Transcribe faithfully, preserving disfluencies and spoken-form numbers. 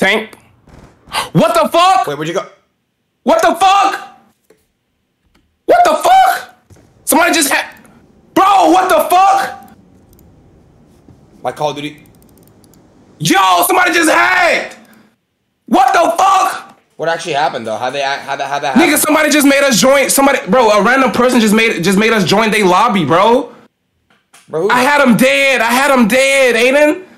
Tank. What the fuck? Wait, where'd you go? What the fuck? What the fuck? Somebody just had... Bro, what the fuck? My Call of Duty. Yo, somebody just hacked. What the fuck? What actually happened though? How they how that how that happened? Nigga, somebody just made us join. Somebody, bro, a random person just made just made us join their lobby, bro. Bro, who? I had him dead. I had him dead, Adin.